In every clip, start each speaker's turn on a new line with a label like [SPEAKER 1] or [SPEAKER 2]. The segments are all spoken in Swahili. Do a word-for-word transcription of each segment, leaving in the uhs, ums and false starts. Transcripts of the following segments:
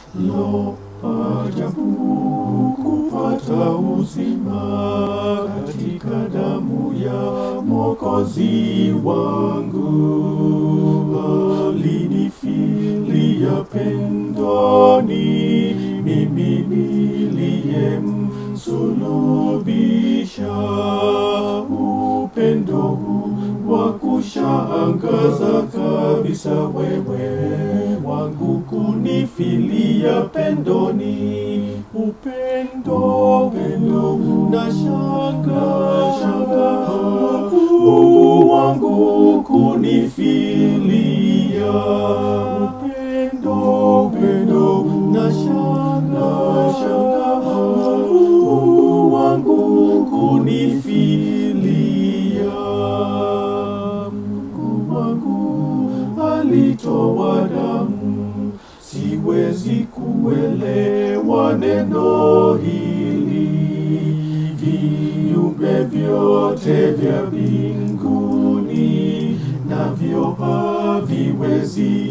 [SPEAKER 1] Lo, ajabu kupata uzima katika damu ya Mwokozi wangu. Alinifilia pendoni, mimi niliyemsulubisha. Upendo huu wa kushangaza kabisa, wewe wangu kunifilia pendoni. Upendo, upendo na shanga, shanga Mungu wangu kunifilia. Upendo, upendo na shanga, shanga Mungu wangu kunifilia. Mungu wangu alitoa damu, siwezi kuelewa neno hili. Viumbe vyote vya mbinguni navyo haviwezi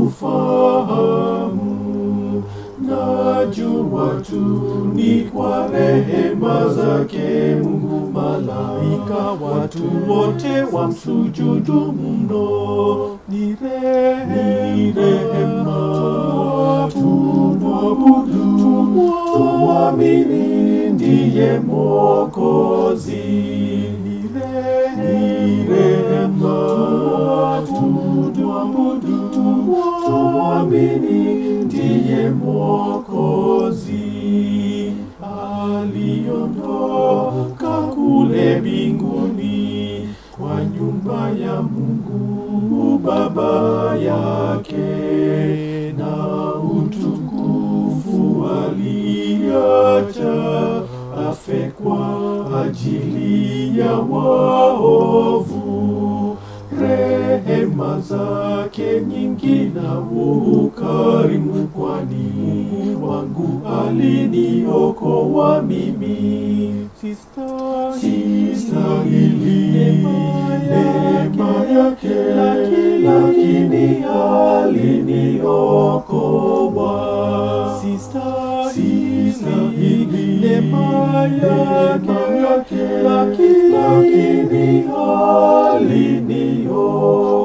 [SPEAKER 1] kufahamu. Najua tu ni kwa rehema zake Mungu, malaika watu wote wamsujudu mno. Ni rehema tumwabudu, tumwamini ndiye Mwokozi. Ni rehema tumwabudu, tumwamini ndiye Mwokozi. Aliondoka kule mbinguni kwa nyumba ya Mungu Baba yake, na utukufu aliacha afe kwa ajili ya waovu. Rehema zake nyingi na ukarimu, kwani wangu aliniokoa mimi. Sistahili neema yake, lakini aliniokoa. Sistahili neema yake, lakini aliniokoa.